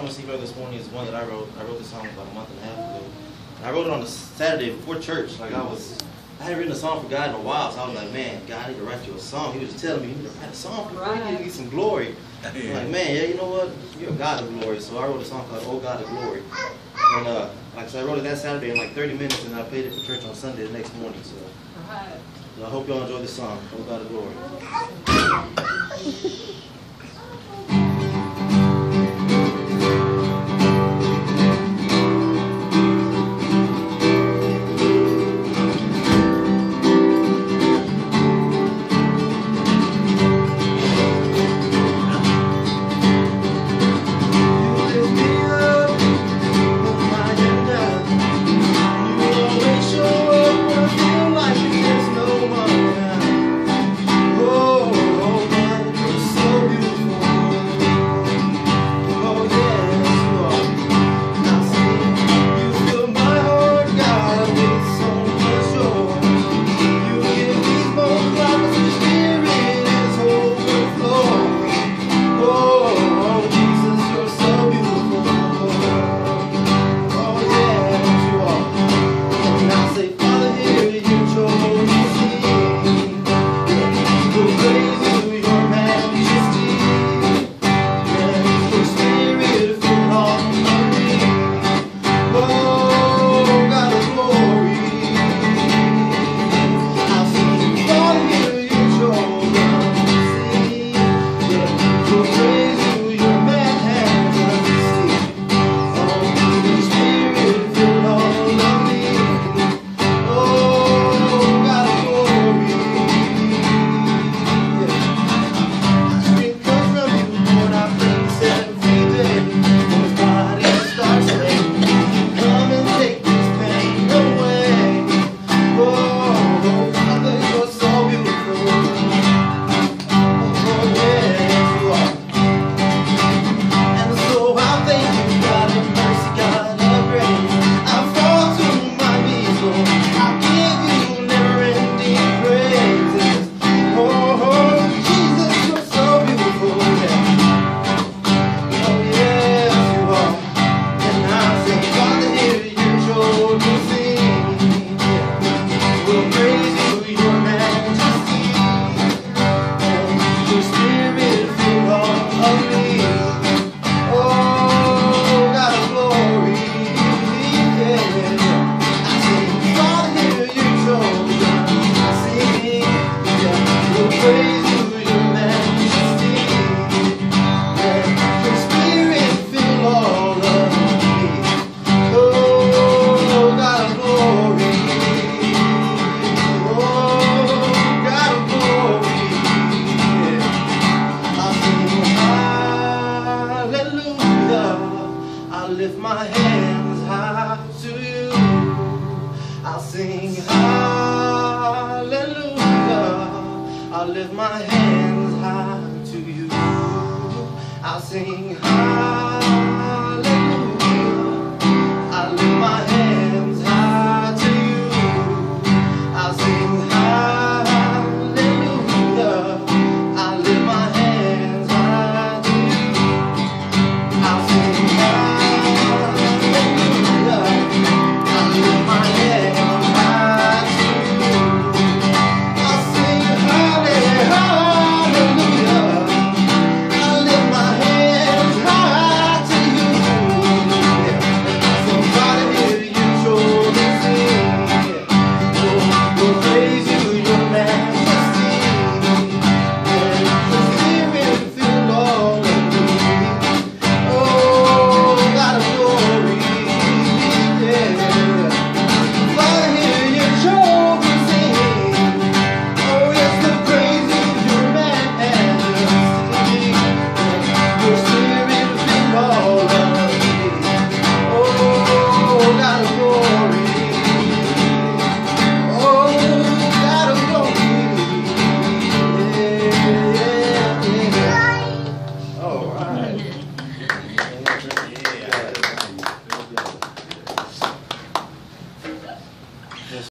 to sing for this morning is one that I wrote. I wrote this song about a month and a half ago. And I wrote it on a Saturday before church. Like I hadn't written a song for God in a while, so I was like, man, God, I need to write you a song. He was just telling me, you need to write a song for me. You need to get some glory. I'm like, man, yeah, you know what? You're a God of glory. So I wrote a song called Oh God of Glory. And like I said, I wrote it that Saturday in like 30 minutes, and I played it for church on Sunday the next morning. So I hope y'all enjoy the song, Oh God of Glory. I lift my hands high to you. I'll sing hallelujah. I'll lift my hands high to you. I'll sing hallelujah.